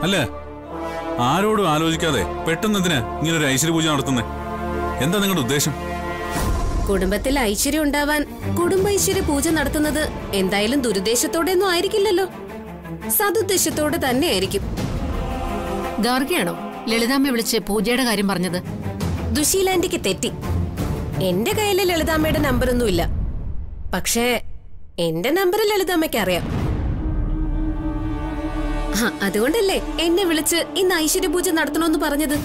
അല്ലേ? ആരോടും ആലോചിക്കാതെ പെട്ടെന്ന് എന്തിനാ ഇങ്ങനെ ഒരു ഐശ്വര്യ പൂജ നടത്തുന്നേ? എന്താ നിങ്ങളുടെ ഉദ്ദേശം? കുടുംബത്തിൽ ഐശ്വര്യം ഉണ്ടാവാൻ കുടുംബ ഐശ്വര്യ പൂജ നടത്തുന്നത് എന്തായാലും ദുരുദ്ദേശത്തോടെ ഒന്നും ആയിരിക്കില്ലല്ലോ, സതുദ്ദേശത്തോടെ തന്നെ ആയിരിക്കും. ഗാർഗയാണോ ലളിതാമ്മ വിളിച്ച് പൂജയുടെ കാര്യം പറഞ്ഞത്? ദുശീലാന്റിക്ക് തെറ്റി. എന്റെ കയ്യിൽ ലളിതാമ്മയുടെ നമ്പറൊന്നുമില്ല. പക്ഷേ എന്റെ നമ്പർ ലളിതാമ്മയ്ക്ക് അറിയാം. അതുകൊണ്ടല്ലേ എന്നെ വിളിച്ച് ഇന്ന് ഐശ്വര്യ പൂജ നടത്തണമെന്ന് പറഞ്ഞത്.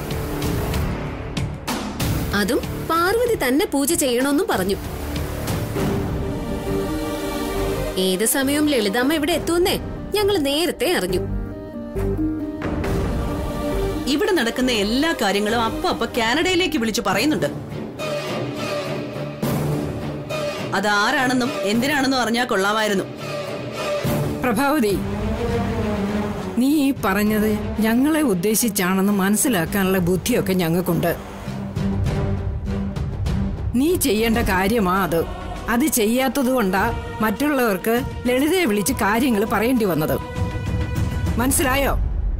അതും പാർവതി തന്നെ പൂജ ചെയ്യണമെന്നും പറഞ്ഞു. ഏത് സമയവും ലളിതാമ്മ ഇവിടെ എത്തുമെന്നേ ഞങ്ങൾ നേരത്തെ അറിഞ്ഞു. ഇവിടെ നടക്കുന്ന എല്ലാ കാര്യങ്ങളും അപ്പ കാനഡയിലേക്ക് വിളിച്ചു പറയുന്നുണ്ട്. അതാരാണെന്നും എന്തിനാണെന്നും അറിഞ്ഞാൽ കൊള്ളാമായിരുന്നു. പ്രഭാവതി, നീ ഈ പറഞ്ഞത് ഞങ്ങളെ ഉദ്ദേശിച്ചാണെന്ന് മനസ്സിലാക്കാനുള്ള ബുദ്ധിയൊക്കെ ഞങ്ങൾക്കുണ്ട്. നീ ചെയ്യേണ്ട കാര്യമാ അത്. അത് ചെയ്യാത്തതുകൊണ്ടാ മറ്റുള്ളവർക്ക് ലളിതയെ വിളിച്ച് കാര്യങ്ങൾ പറയേണ്ടി വന്നത്. മനസ്സിലായോ?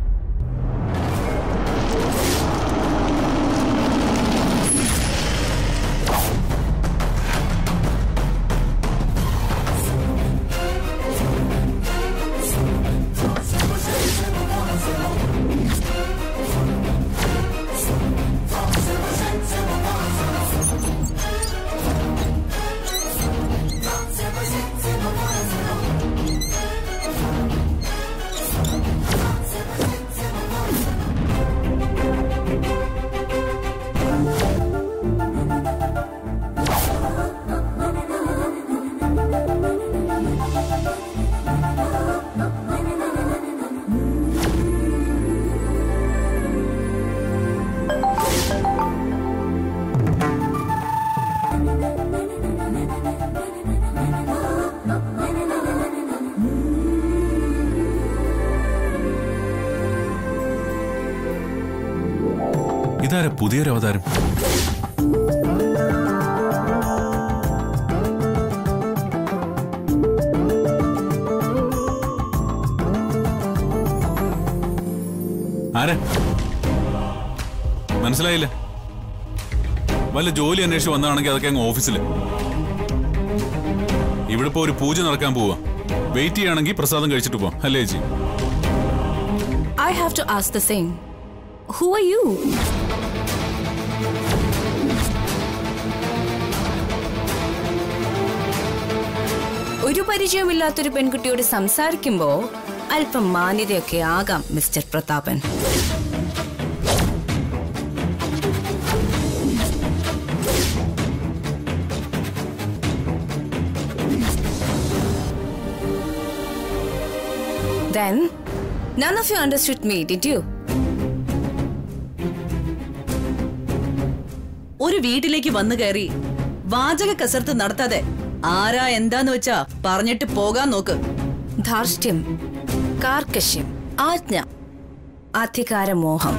ഇതാരാ പുതിയൊരു അവതാരം? ആരാ? മനസ്സിലായില്ല. വല്ല ജോലി അന്വേഷിച്ച് വന്നതാണെങ്കിൽ അതൊക്കെ അങ്ങ് ഓഫീസില്. ഇവിടെ ഇപ്പോ ഒരു പൂജ നടക്കാൻ പോവാ. വെയിറ്റ് ചെയ്യുകയാണെങ്കിൽ പ്രസാദം കഴിച്ചിട്ട് പോവാം, അല്ലേ ചേച്ചി? I have to ask the same. Who are you? ഒരു പരിചയമില്ലാത്തൊരു പെൺകുട്ടിയോട് സംസാരിക്കുമ്പോ അല്പം മാന്യതയൊക്കെ ആകാം mister Prathapan. Then none of you understood me, did you? ഒരു വീട്ടിലേക്ക് വന്നു കയറി വാചക കസർത്ത് നടത്താതെ ആരാ എന്താന്ന് വെച്ചാ പറഞ്ഞിട്ട് പോകാൻ നോക്ക്. ധാർഷ്ട്യം, കാർക്കശ്യം, ആജ്ഞ, അധികാരമോഹം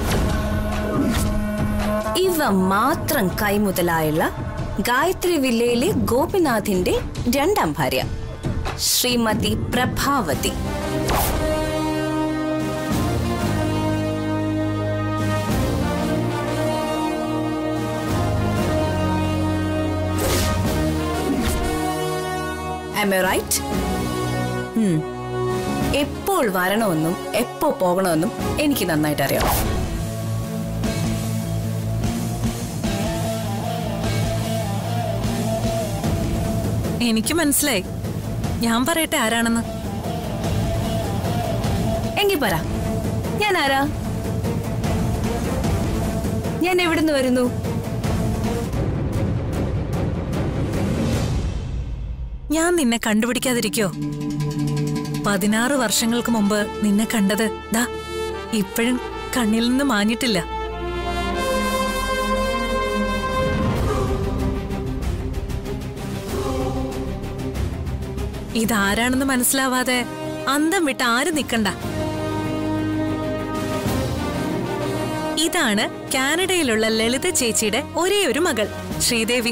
ഇവ മാത്രം കൈമുതലായുള്ള ഗായത്രി വില്ലയിലെ ഗോപിനാഥിന്റെ രണ്ടാം ഭാര്യ Shrimati Prabhavati. Am I right? എപ്പോൾ വരണമെന്നും എപ്പോ പോകണമെന്നും എനിക്ക് നന്നായിട്ട് അറിയാം. എനിക്ക് മനസ്സിലായി. ഞാൻ പറയട്ടെ ആരാണെന്ന്? എങ്കിൽ പറ, ഞാൻ ആരാ? ഞാൻ എവിടുന്ന് വരുന്നു? ഞാൻ നിന്നെ കണ്ടുപിടിക്കാതിരിക്കോ? 16 വർഷങ്ങൾക്ക് മുമ്പ് നിന്നെ കണ്ടത് ദാ ഇപ്പോഴും കണ്ണിൽ നിന്ന് മാഞ്ഞിട്ടില്ല. ഇതാരാണെന്ന് മനസ്സിലാവാതെ അന്തം വിട്ട് ആരും നിക്കണ്ട. ഇതാണ് കാനഡയിലുള്ള ലളിത ചേച്ചിയുടെ ഒരേ ഒരു മകൾ ശ്രീദേവി.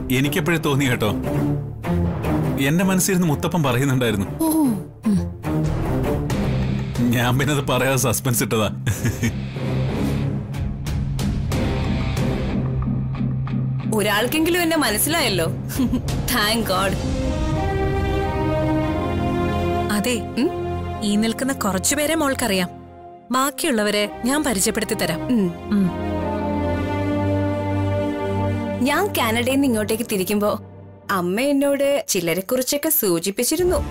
എനിക്കെപ്പോഴും തോന്നി കേട്ടോ. എന്റെ മനസ്സിരുന്ന് മുത്തപ്പൻ പറയുന്നുണ്ടായിരുന്നു. ഞാൻ പിന്നെ അത് പറയാതെ സസ്പെൻസ് ഇട്ടതാ. ഒരാൾക്കെങ്കിലും എന്നെ മനസ്സിലായല്ലോ. Thank God. അതെ, ഈ നിൽക്കുന്ന കുറച്ചുപേരെ മോൾക്കറിയാം. ബാക്കിയുള്ളവരെ ഞാൻ പരിചയപ്പെടുത്തി തരാം. ഞാൻ കാനഡയിൽ നിന്ന് ഇങ്ങോട്ടേക്ക് തിരിക്കുമ്പോ അമ്മ എന്നോട് ചിലരെ കുറിച്ചൊക്കെ സൂചിപ്പിച്ചിരുന്നു.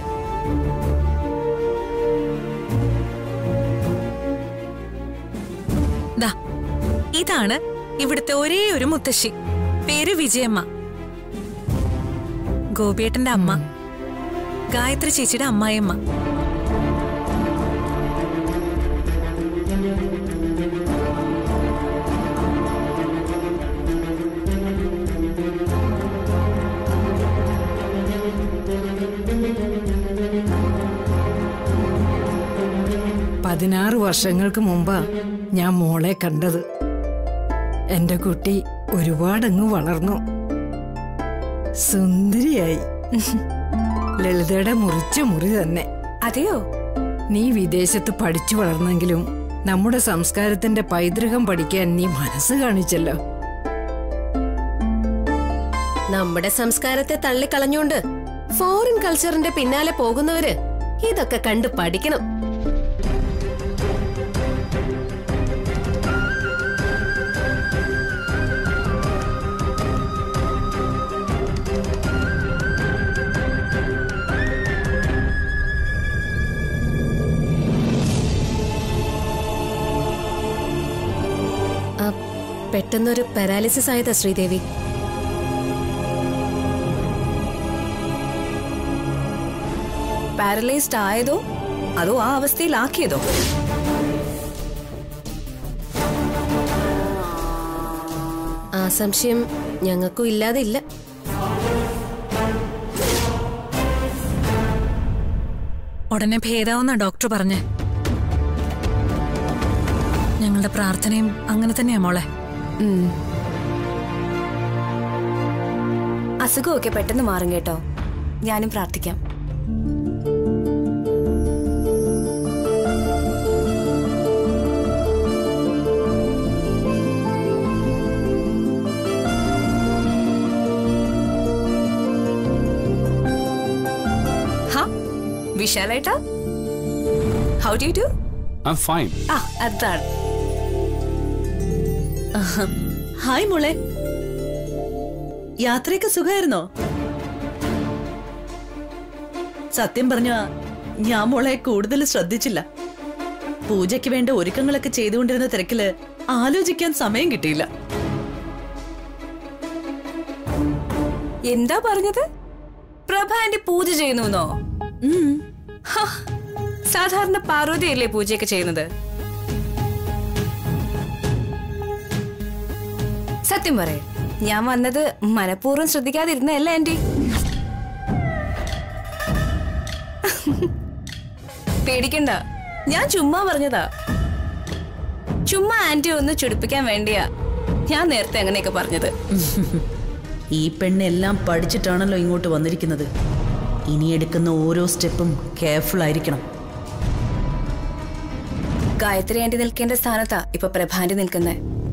ദാ, ഇതാണ് ഇവിടുത്തെ ഒരേ ഒരു മുത്തശ്ശി. പേര് വിജയമ്മ. ഗോപിയേട്ടന്റെ അമ്മ, ഗായത്രി ചേച്ചിയുടെ അമ്മായിയമ്മ. പതിനാറ് വർഷങ്ങൾക്ക് മുമ്പാ ഞാൻ മോളെ കണ്ടത്. എന്റെ കുട്ടി ഒരുപാടങ്ങ് വളർന്നു, സുന്ദരിയായി. ലളിതയുടെ മുറിച്ച മുറി തന്നെ. അതെയോ? നീ വിദേശത്ത് പഠിച്ചു വളർന്നെങ്കിലും നമ്മുടെ സംസ്കാരത്തിന്റെ പൈതൃകം പഠിക്കാൻ നീ മനസ്സ് കാണിച്ചല്ലോ. നമ്മുടെ സംസ്കാരത്തെ തള്ളിക്കളഞ്ഞോണ്ട് ഫോറിൻ കൾച്ചറിന്റെ പിന്നാലെ പോകുന്നവര് ഇതൊക്കെ കണ്ടു പഠിക്കണം. പെട്ടെന്നൊരു പാരാലിസിസ് ആയതാ ശ്രീദേവി. പാരലൈസ്ഡ് ആയതോ അതോ ആ അവസ്ഥയിലാക്കിയതോ? ആ സംശയം ഞങ്ങൾക്കും ഇല്ലാതെ ഇല്ല. ഉടനെ ഭേദാവുന്ന ഡോക്ടർ പറഞ്ഞേ. ഞങ്ങളുടെ പ്രാർത്ഥനയും അങ്ങനെ തന്നെയാ മോളെ. അസുഖമൊക്കെ പെട്ടെന്ന് മാറും കേട്ടോ. ഞാനും പ്രാർത്ഥിക്കാം. വിശാലേട്ടാ, how do you do? I'm fine. അതാണ്. ഹായ് മോളെ, യാത്രയൊക്കെ സുഖമായിരുന്നോ? സത്യം പറഞ്ഞ ഞാൻ മോളെ കൂടുതൽ ശ്രദ്ധിച്ചില്ല. പൂജയ്ക്ക് വേണ്ട ഒരുക്കങ്ങളൊക്കെ ചെയ്തുകൊണ്ടിരുന്ന തിരക്കില് ആലോചിക്കാൻ സമയം കിട്ടിയില്ല. എന്താ പറഞ്ഞത്? പ്രഭ ആന്റി പൂജ ചെയ്യുന്നോ? സാധാരണ പാർവതിയല്ലേ പൂജയൊക്കെ ചെയ്യുന്നത്? സത്യം പറയേ, ഞാൻ വന്നത് മനഃപൂർവ്വം ശ്രദ്ധിക്കാതിരുന്നല്ലേ ആന്റി? പേടിക്കണ്ട, ഞാൻ ചുമ്മാ പറഞ്ഞതാ. ചുമ്മാ ആന്റി ഒന്ന് ചുടിപ്പിക്കാൻ വേണ്ടിയാ ഞാൻ നേരത്തെ അങ്ങനെയൊക്കെ പറഞ്ഞത്. ഈ പെണ്ണ് എല്ലാം പഠിച്ചിട്ടാണല്ലോ ഇങ്ങോട്ട് വന്നിരിക്കുന്നത്. ഇനി എടുക്കുന്ന ഓരോ സ്റ്റെപ്പും കെയർഫുൾ ആയിരിക്കണം. ഗായത്രി ആന്റി നിൽക്കേണ്ട സ്ഥാനത്താ ഇപ്പൊ പ്രഭാന്റി നിൽക്കുന്നേ.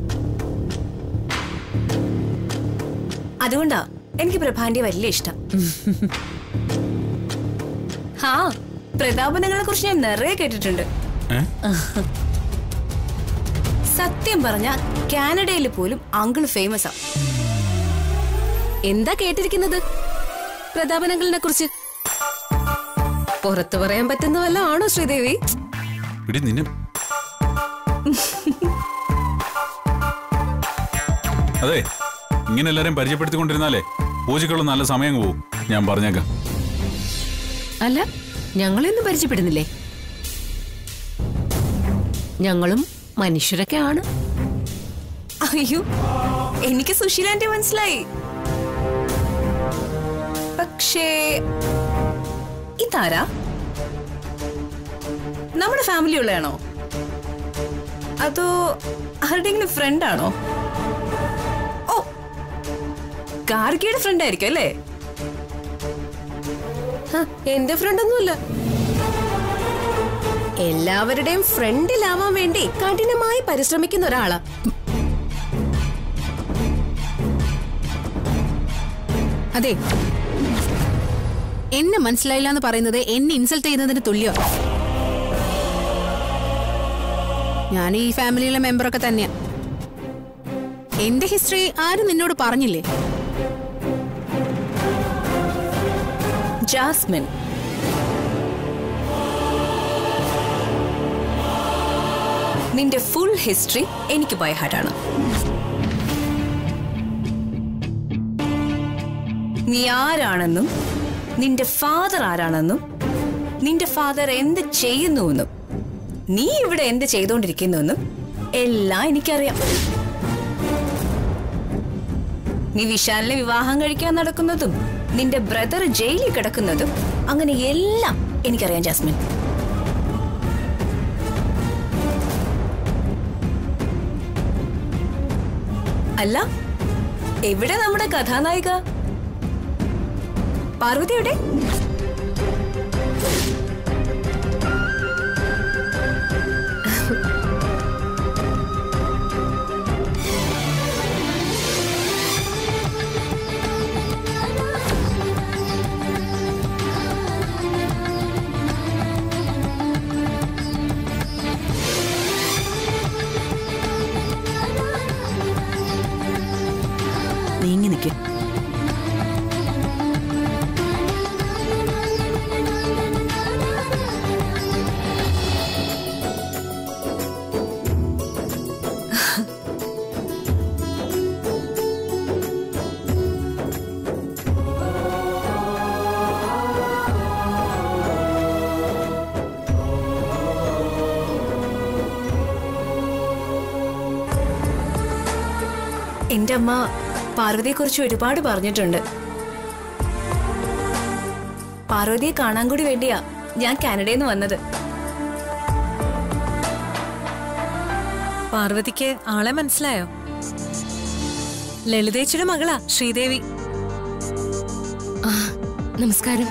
അതുകൊണ്ടാ എനിക്ക് പ്രഭാന്റി വലിയ ഇഷ്ടം. ഹാ, പ്രതാപനങ്ങളെ കുറിച്ച് ഞാൻ നിറയെ കേട്ടിട്ടുണ്ട്. സത്യം പറഞ്ഞ കാനഡയിൽ പോലും അങ്കിൾ ഫേമസാ. എന്താ കേട്ടിരിക്കുന്നത് പ്രതാപനങ്ങളിനെ കുറിച്ച്? പുറത്തു പറയാൻ പറ്റുന്ന വല്ല ആണോ ശ്രീദേവി? അതെ, ഇങ്ങനെ എല്ലാരെയും പരിചയപ്പെടുത്തിക്കൊണ്ടിരുന്നാലേ പൂജക്കുള്ള നല്ല സമയം പോവും. ഞാൻ പറഞ്ഞേക്കാം. അല്ല, ഞങ്ങളെയൊന്നും പരിചയപ്പെടുന്നില്ലേ? ഞങ്ങളും മനുഷ്യരൊക്കെ ആണ്. അയ്യോ, എനിക്ക് സുശീലാന്റി മനസ്സിലായി. പക്ഷേ ഇതാരാ? നമ്മുടെ ഫാമിലി ഉള്ളയാണോ അതോ ആരുടെയെങ്കിലും ഫ്രണ്ട് ആണോ? ഓ, ഗാർഗിയുടെ ഫ്രണ്ട് ആയിരിക്കും അല്ലേ? എന്റെ ഫ്രണ്ടൊന്നുമല്ല. എല്ലാവരുടെയും ഫ്രണ്ടിലാവാൻ വേണ്ടി കഠിനമായി പരിശ്രമിക്കുന്ന ഒരാളാ. അതെ, എന്നെ മനസ്സിലായില്ല എന്ന് പറയുന്നത് എന്നെ ഇൻസൾട്ട് ചെയ്യുന്നതിന് തുല്യോ. ഞാൻ ഈ ഫാമിലിയിലെ മെമ്പറൊക്കെ തന്നെയാ. എന്റെ ഹിസ്റ്ററി ആരും നിന്നോട് പറഞ്ഞില്ലേ? ജാസ്മിൻ, നിന്റെ ഫുൾ ഹിസ്റ്ററി എനിക്ക് ബൈ ഹാർട്ടാണ്. നീ ആരാണെന്നും നിന്റെ ഫാദർ ആരാണെന്നും നിന്റെ ഫാദർ എന്ത് ചെയ്യുന്നുവെന്നും നീ ഇവിടെ എന്ത് ചെയ്തുകൊണ്ടിരിക്കുന്നുവെന്നും എല്ലാം എനിക്കറിയാം. നീ വിശാലിനെ വിവാഹം കഴിക്കാൻ നടക്കുന്നതും നിന്റെ ബ്രദർ ജയിലിൽ കിടക്കുന്നതും അങ്ങനെ എല്ലാം എനിക്കറിയാം ജാസ്മിൻ. അല്ല, എവിടെ നമ്മുടെ കഥാനായിക പാർവതി? എവിടെ? നീങ്ങി നിൽക്കും. എന്റെ അമ്മ പാർവതിയെ കുറിച്ച് ഒരുപാട് പറഞ്ഞിട്ടുണ്ട്. പാർവതിയെ കാണാൻ കൂടി വേണ്ടിയാ ഞാൻ കാനഡയിൽ നിന്ന് വന്നത്. പാർവതിക്ക് ആളെ മനസ്സിലായോ? ലളിതേച്ചിയുടെ മകളാ ശ്രീദേവി. നമസ്കാരം.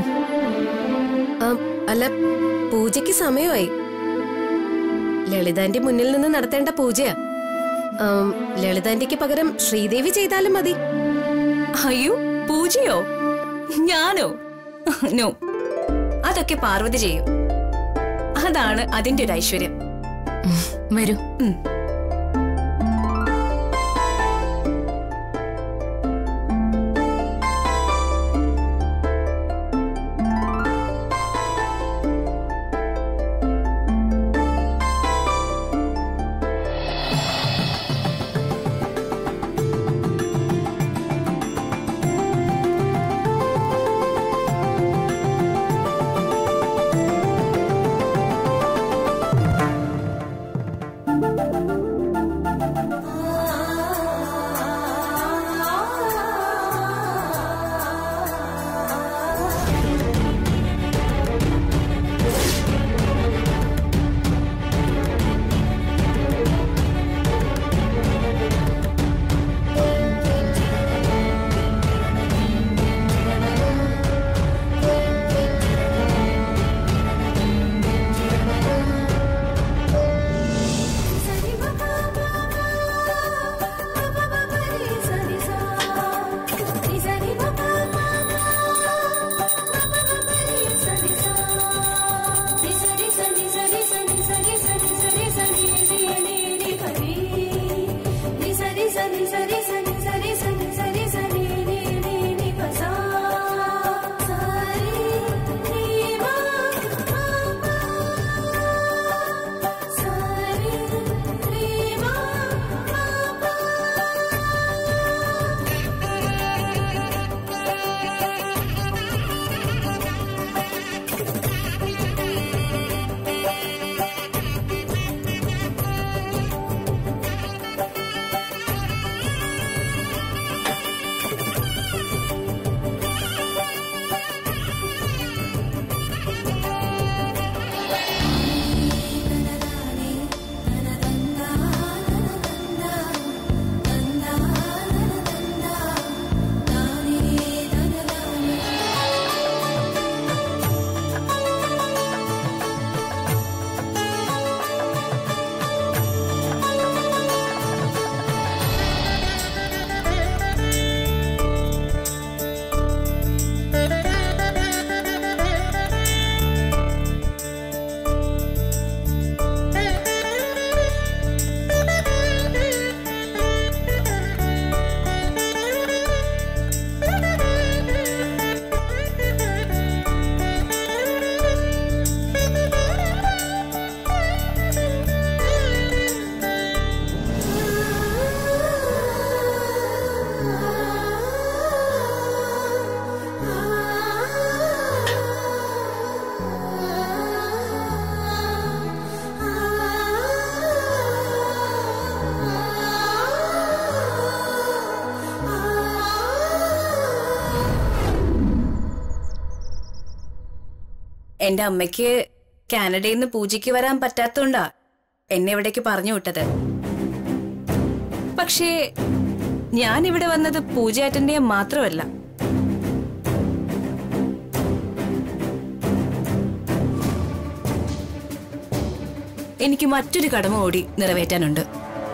അല്ല, പൂജയ്ക്ക് സമയമായി. ലളിതാന്റെ മുന്നിൽ നിന്ന് നടത്തേണ്ട പൂജയാ. ലളിതാന്റിക്ക് പകരം ശ്രീദേവി ചെയ്താലും മതി. അയ്യോ, പൂജയോ? ഞാനോ? നോ, അതൊക്കെ പാർവതി ചെയ്യും. അതാണ് അതിന്റെ ഒരു ഐശ്വര്യം. വരൂ. എന്റെ അമ്മയ്ക്ക് കാനഡയിൽ നിന്ന് പൂജയ്ക്ക് വരാൻ പറ്റാത്തോണ്ടാ എന്നെ ഇവിടേക്ക് പറഞ്ഞു വിട്ടത്. പക്ഷേ ഞാൻ ഇവിടെ വന്നത് പൂജ അറ്റൻഡ് ചെയ്യാൻ മാത്രമല്ല. എനിക്ക് മറ്റൊരു കടമ കൂടി നിറവേറ്റാനുണ്ട്.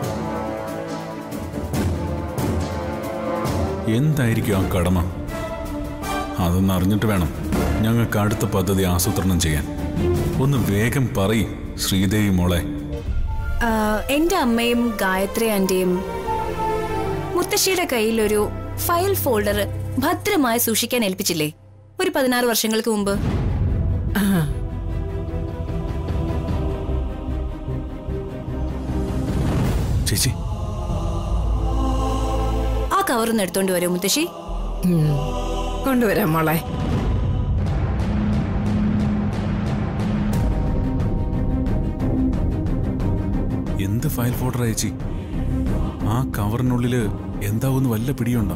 എന്തായിരിക്കും ആ കടമ? അതൊന്ന് അറിഞ്ഞിട്ട് വേണം ഞങ്ങൾക്ക് അടുത്ത പദ്ധതി ആസൂത്രണം ചെയ്യാൻ. ഒന്ന് വേഗം പറയ് ശ്രീദേവി മോളെ. എന്റെ അമ്മയും ഗായത്രി ആന്റിയും മുത്തശ്ശിയുടെ കയ്യിൽ ഒരു ഫയൽ ഫോൾഡർ ഭദ്രമായി സൂക്ഷിക്കാൻ ഏൽപ്പിച്ചില്ലേ ഒരു 16 വർഷങ്ങൾക്ക് മുമ്പ്? ചേച്ചി, ആ കവറൊന്ന് എടുത്തോണ്ട് വരൂ മുത്തശ്ശി. കൊണ്ടുവരാം മോളെ. എന്ത് ഫയൽ ഫോൾഡർ ചേച്ചി? ആ കവറിനുള്ളില് എന്താവുന്ന വല്ല പിടിയുണ്ടോ?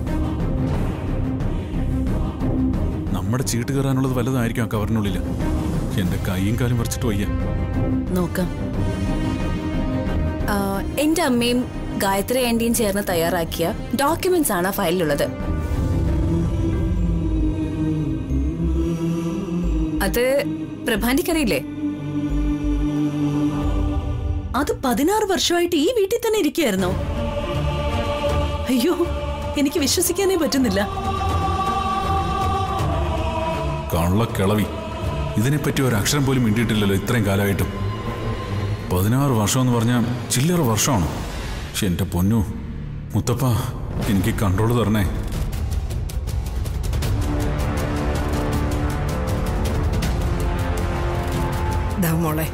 നമ്മുടെ ചീട്ട് കയറാനുള്ളത് വല്ലതായിരിക്കും ആ കവറിനുള്ളില്. എന്റെ കൈയും കാലും വരച്ചിട്ട് വയ്യ. നോക്കാം. എന്റെ അമ്മയും ഗായത്രി ആന്റിയും ചേർന്ന് തയ്യാറാക്കിയ ഡോക്യുമെന്റ്സ് ആണ് ആ ഫയലിലുള്ളത്. അത് പ്രഭാന്റിക്കറിയില്ലേ? അത് 16 വർഷമായിട്ട് ഈ വീട്ടിൽ തന്നെ ഇരിക്കുകയായിരുന്നോ? അയ്യോ, എനിക്ക് വിശ്വസിക്കാനേ പറ്റുന്നില്ല. കള്ളക്കിളവി, ഇതിനെപ്പറ്റി ഒരു അക്ഷരം പോലും മിണ്ടിയിട്ടില്ലല്ലോ ഇത്രയും കാലമായിട്ടും. 16 വർഷം എന്ന് പറഞ്ഞാൽ ചില്ലറ വർഷമാണ്. പക്ഷെ എന്റെ പൊന്നു മുത്തപ്പ, എനിക്ക് കൺട്രോൾ തരണേ. മോളെ,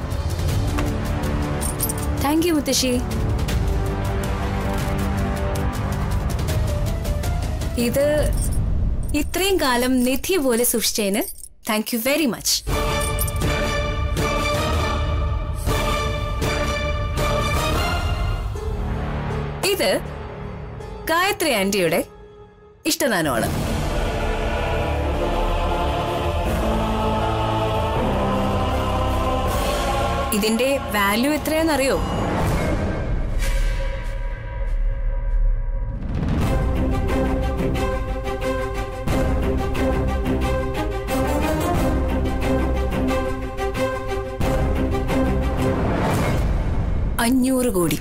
താങ്ക് യു മുത്തശ്ശി. ഇത് ഇത്രയും കാലം നിധി പോലെ സൂക്ഷിച്ചതിന് താങ്ക് യു വെരി മച്ച്. ഇത് ഗായത്രി ആന്റിയുടെ ഇഷ്ടദാനമാണ്. ഇതിന്റെ വാല്യൂ എത്രയാണെന്നറിയോ? $500 കോടി.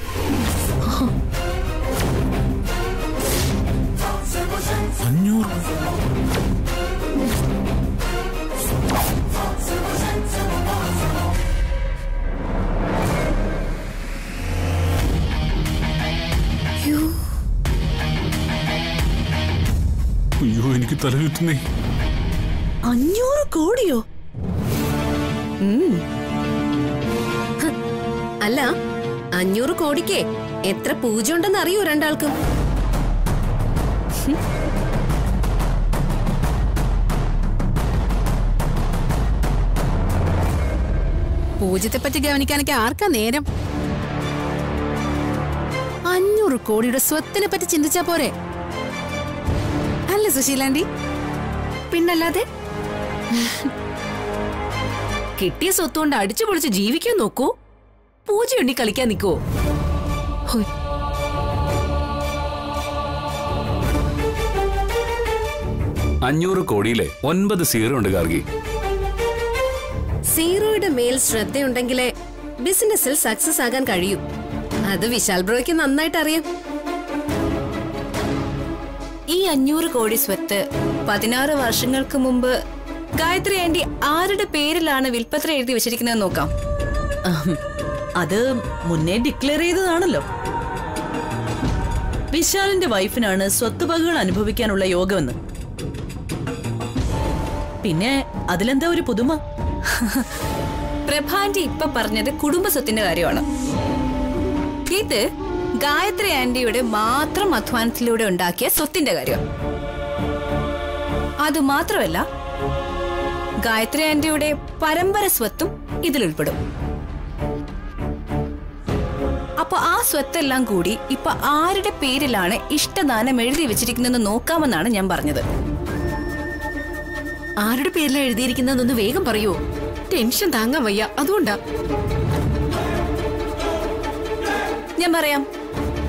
അയ്യോ, എനിക്ക് തലചുറ്റുന്നേ. 500 കോടിയോ? അല്ല, 500 കോടിക്ക് എത്ര പൂജ ഉണ്ടെന്ന് അറിയോ രണ്ടാൾക്കും? പൂജത്തെ പറ്റി ഗവനിക്കാനൊക്കെ ആർക്കാ നേരം? 500 കോടിയുടെ സ്വത്തിനെ പറ്റി ചിന്തിച്ചാ പോരെ? അല്ല സുശീലാന്റി? പിന്നല്ലാതെ കിട്ടിയ സ്വത്തുകൊണ്ട് അടിച്ചു പൊളിച്ച് ജീവിക്കാൻ നോക്കൂ. പൂജയുണ്ടി കളിക്കാൻ നിൽക്കുവോ? 500 കോടിയിലെ 9 സീറോ ഉണ്ട് ഗാർഗി. സീറോയുടെ മേൽ ശ്രദ്ധയുണ്ടെങ്കിലേ ബിസിനസ്സിൽ സക്സസ് ആകാൻ കഴിയൂ. അത് വിശാൽ ബ്രോയ്ക്ക് നന്നായിട്ട് അറിയാം. ഈ 500 കോടി സ്വത്ത് 16 വർഷങ്ങൾക്ക് മുമ്പ് ഗായത്രി ആന്റി ആരുടെ പേരിലാണ് വിൽപ്പത്രം എഴുതി വെച്ചിരിക്കുന്നത് നോക്കാം. അത് മുന്നേ ഡിക്ലെയർ ചെയ്തതാണല്ലോ. വിശാലിന്റെ വൈഫിനാണ് സ്വത്തുവകകൾ അനുഭവിക്കാനുള്ള യോഗമെന്ന്. പിന്നെ അതിലെന്താ ഒരു പുതുമ? പ്രഭാന്റി ഇപ്പൊ പറഞ്ഞത് കുടുംബ സ്വത്തിന്റെ കാര്യമാണ്. ഇത് ഗായത്രി ആന്റിയുടെ മാത്രം അധ്വാനത്തിലൂടെ ഉണ്ടാക്കിയ സ്വത്തിന്റെ കാര്യം. അതുമാത്രമല്ല, ഗായത്രി ആന്റിയുടെ പരമ്പര സ്വത്തും ഇതിലുൾപ്പെടും. അപ്പൊ ആ സ്വത്തെല്ലാം കൂടി ഇപ്പൊ ആരുടെ പേരിലാണ് ഇഷ്ടദാനം എഴുതി വെച്ചിരിക്കുന്നതെന്ന് നോക്കാമെന്നാണ് ഞാൻ പറഞ്ഞത്. ആരുടെ പേരിലാണ് എഴുതിയിരിക്കുന്നതെന്നൊന്ന് വേഗം പറയൂ. ടെൻഷൻ താങ്ങാൻ വയ്യ, അതുകൊണ്ടാ. ഞാൻ പറയാം.